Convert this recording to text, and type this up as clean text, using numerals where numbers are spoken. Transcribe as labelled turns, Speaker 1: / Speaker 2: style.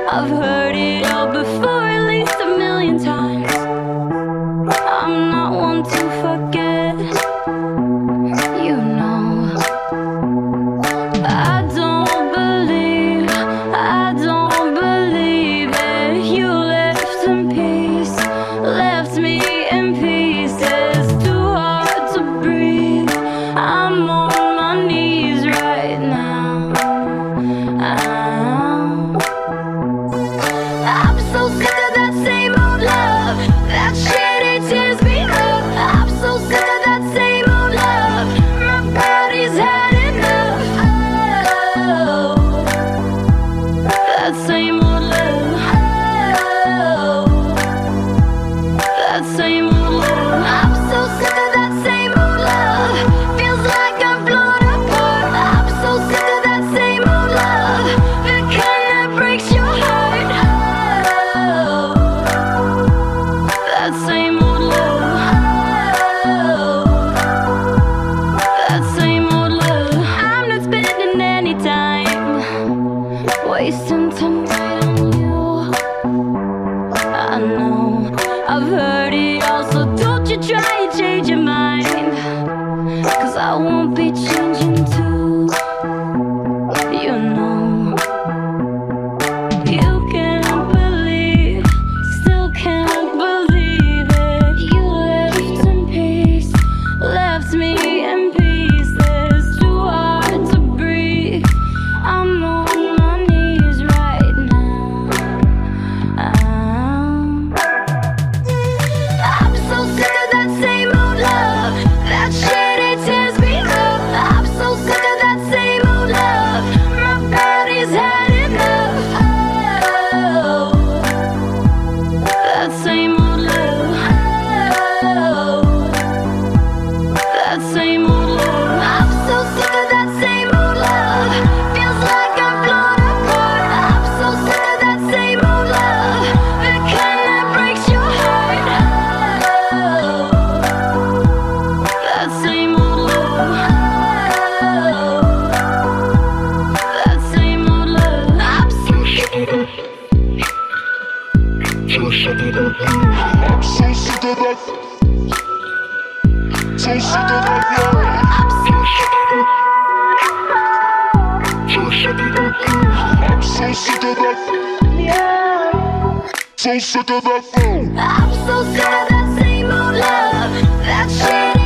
Speaker 1: I've heard it all before, at least a million times. I'm not one to forget, you know. I don't believe it. You left in peace, left me in pieces. Too hard to breathe. I'm on my knees right now. I'm so sick of that same old love. That shit, it tears me up. I'm so sick of that same old love. My body's had enough. Oh, that same old love. Oh, that same old love. I'm so sick of that same old love. Feels like I'm blown apart. I'm so sick of that same old love. The kind that breaks your heart. Oh, that same old love. Oh, that same old love. I'm not spending any time wasting tonight on you. I know I've heard it all, so don't you try and change your mind, 'cause I won't be changing too, you know. You can't believe, still can't believe it. You left in peace, left me in pieces. Too hard to breathe. I'm on my knees right now. I'm so sick of that same old love. That shit, it tears me up. I'm so sick of that same old love. My body's had enough. Oh, that same old love. Oh, that same old love. I'm so sick of that same old love. Feels like I'm blown apart. I'm so sick of that same old love. The kind that breaks your heart. Oh, that same old love. Oh, that same old love. I'm so sick of that.
Speaker 2: I'm so sick of that. So sick of that love.
Speaker 1: I'm so sick of that.
Speaker 2: So sick of that. I'm so sick of that. So sick of that.
Speaker 1: I'm so sick of that same old love. That shit.